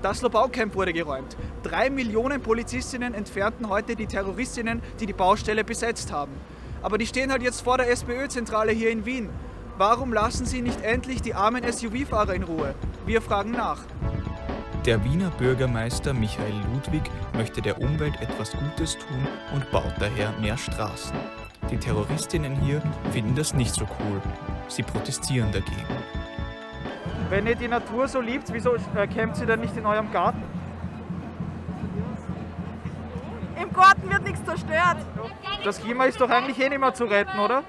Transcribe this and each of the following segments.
Das Lobau-Camp wurde geräumt. 3 Millionen Polizistinnen entfernten heute die Terroristinnen, die die Baustelle besetzt haben. Aber die stehen halt jetzt vor der SPÖ-Zentrale hier in Wien. Warum lassen sie nicht endlich die armen SUV-Fahrer in Ruhe? Wir fragen nach. Der Wiener Bürgermeister Michael Ludwig möchte der Umwelt etwas Gutes tun und baut daher mehr Straßen. Die Terroristinnen hier finden das nicht so cool. Sie protestieren dagegen. Wenn ihr die Natur so liebt, wieso campt sie dann nicht in eurem Garten? Im Garten wird nichts zerstört. Das Klima ist doch eigentlich eh nicht mehr zu retten, oder?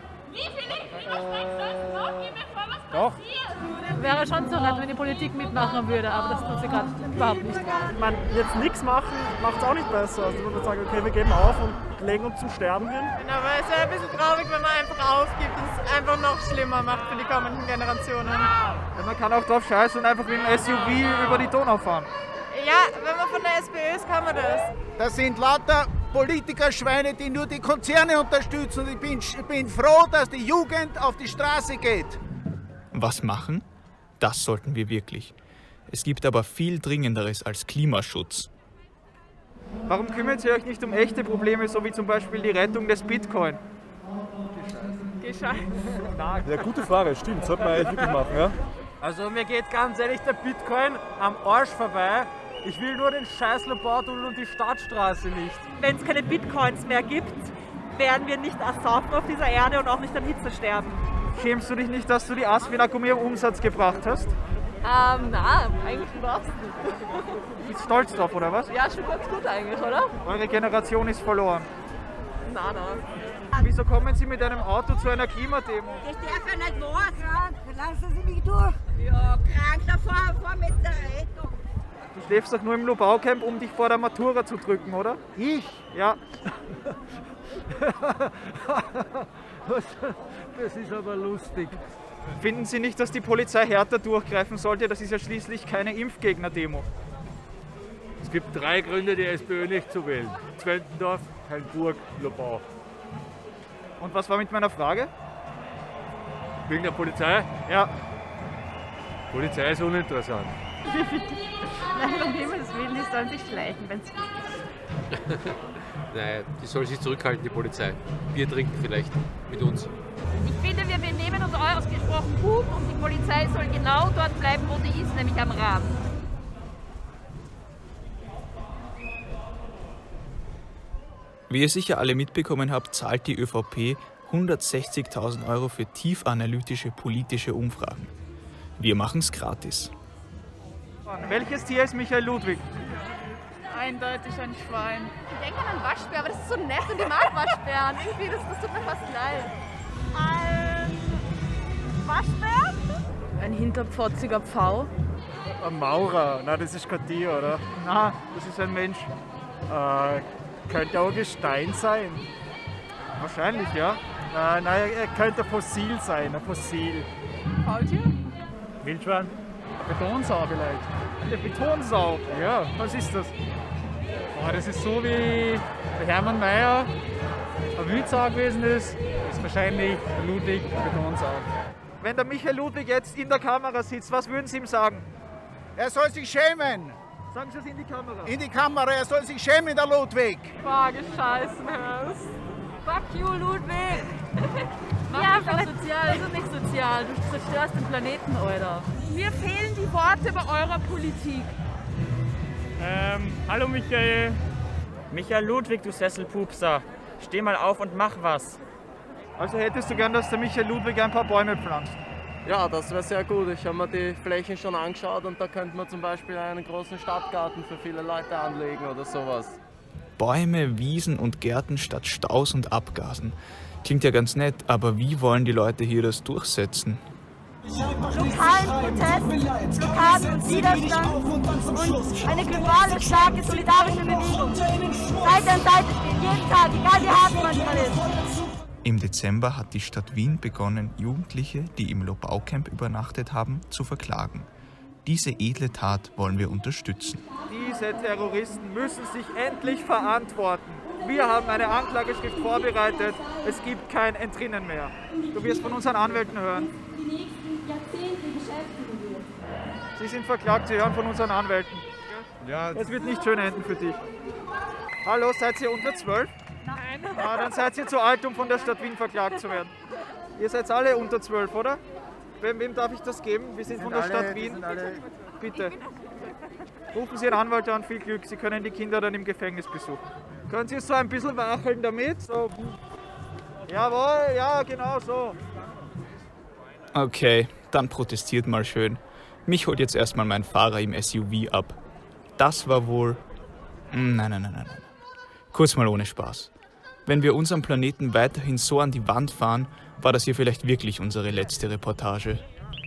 Doch. Wäre schon zu retten, wenn die Politik mitmachen würde, aber das tut sie gerade überhaupt nicht. Ich meine, jetzt nichts machen, macht es auch nicht besser. Also ich würde sagen, okay, wir geben auf und legen uns zum Sterben hin. Aber es wäre ein bisschen traurig, wenn man einfach aufgibt und es einfach noch schlimmer macht für die kommenden Generationen. Ja, man kann auch drauf scheißen und einfach mit einem SUV über die Donau fahren. Ja, wenn man von der SPÖ ist, kann man das. Das sind lauter Politikerschweine, die nur die Konzerne unterstützen. Und ich bin froh, dass die Jugend auf die Straße geht. Was machen? Das sollten wir wirklich. Es gibt aber viel Dringenderes als Klimaschutz. Warum kümmert ihr euch nicht um echte Probleme, so wie zum Beispiel die Rettung des Bitcoin? Gescheit. Ja, gute Frage, stimmt, sollte man eigentlich wirklich machen, ja? Also mir geht ganz ehrlich der Bitcoin am Arsch vorbei. Ich will nur den scheiß Lobautunnel und die Stadtstraße nicht. Wenn es keine Bitcoins mehr gibt, werden wir nicht ersaufen auf dieser Erde und auch nicht an Hitze sterben. Schämst du dich nicht, dass du die Asfinag mehr Umsatz gebracht hast? Nein, eigentlich überhaupt nicht. Bist stolz drauf, oder was? Ja, schon ganz gut eigentlich, oder? Eure Generation ist verloren. Nein. Wieso kommen Sie mit einem Auto zu einer Klimademo? Das darf ja nicht wahr sein. Lassen Sie mich durch. Ja, krank davor mit der Rettung. Du schläfst doch nur im Lobau-Camp, um dich vor der Matura zu drücken, oder? Ich? Ja. Das ist aber lustig. Finden Sie nicht, dass die Polizei härter durchgreifen sollte? Das ist ja schließlich keine Impfgegner-Demo. Es gibt 3 Gründe, die SPÖ nicht zu wählen. Zwentendorf, Heilburg, Lobau. Und was war mit meiner Frage? Wegen der Polizei? Ja. Polizei ist uninteressant. Nein, um Himmels Willen, die sollen sich schleichen, wenn es geht. Nein, die soll sich zurückhalten, die Polizei. Bier trinken vielleicht mit uns. Ich finde, wir benehmen uns ausgesprochen gut und die Polizei soll genau dort bleiben, wo sie ist, nämlich am Rand. Wie ihr sicher alle mitbekommen habt, zahlt die ÖVP 160.000 € für tiefanalytische politische Umfragen. Wir machen's gratis. Welches Tier ist Michael Ludwig? Eindeutig ein Schwein. Ich denke an einen Waschbär, aber das ist so nett und ich mag Waschbären. Irgendwie, das tut mir fast leid. Ein Waschbär? Ein hinterpfotziger Pfau. Ein Maurer, nein, das ist kein Tier, oder? Na, das ist ein Mensch. Könnte auch Gestein sein. Wahrscheinlich, ja. Nein, er könnte ein Fossil sein, ein Fossil. Faultier? Wildschwein? Betonsau vielleicht. Eine Betonsau? Ja. Was ist das? Oh, das ist so wie der Hermann Mayer ein Wildsau gewesen ist wahrscheinlich der Ludwig Betonsau. Wenn der Michael Ludwig jetzt in der Kamera sitzt, was würden Sie ihm sagen? Er soll sich schämen. Sagen Sie es in die Kamera. In die Kamera, er soll sich schämen, der Ludwig. Boah, gescheißen hast. Fuck you, Ludwig! Mach dich auch sozial, das ist nicht sozial. Du zerstörst den Planeten, Alter. Mir fehlen die Worte bei eurer Politik. Hallo Michael. Michael Ludwig, du Sesselpupser. Steh mal auf und mach was. Also hättest du gern, dass der Michael Ludwig ein paar Bäume pflanzt? Ja, das wäre sehr gut. Ich habe mir die Flächen schon angeschaut und da könnte man zum Beispiel einen großen Stadtgarten für viele Leute anlegen oder sowas. Bäume, Wiesen und Gärten statt Staus und Abgasen. Klingt ja ganz nett, aber wie wollen die Leute hier das durchsetzen? Lokalen Protest, lokalen Widerstand und eine globale, starke, solidarische Bewegung. Seite an Seite stehen, jeden Tag, egal wie hart es manchmal ist. Im Dezember hat die Stadt Wien begonnen, Jugendliche, die im Lobau-Camp übernachtet haben, zu verklagen. Diese edle Tat wollen wir unterstützen. Diese Terroristen müssen sich endlich verantworten. Wir haben eine Anklageschrift vorbereitet. Es gibt kein Entrinnen mehr. Du wirst von unseren Anwälten hören. Die nächsten Jahrzehnte beschäftigen wir. Sie sind verklagt, Sie hören von unseren Anwälten. Ja. Es wird nicht schön enden für dich. Hallo, seid ihr unter 12? Nein. Ah, dann seid ihr zu alt, um von der Stadt Wien verklagt zu werden. Ihr seid alle unter 12, oder? Wem darf ich das geben? Wir sind von der Stadt Wien. Bitte. Rufen Sie Ihren Anwalt an, viel Glück. Sie können die Kinder dann im Gefängnis besuchen. Können Sie so ein bisschen wacheln damit? So. Jawohl, ja, genau so. Okay, dann protestiert mal schön. Mich holt jetzt erstmal mein Fahrer im SUV ab. Das war wohl... Nein. Kurz mal ohne Spaß. Wenn wir unseren Planeten weiterhin so an die Wand fahren, war das hier vielleicht wirklich unsere letzte Reportage.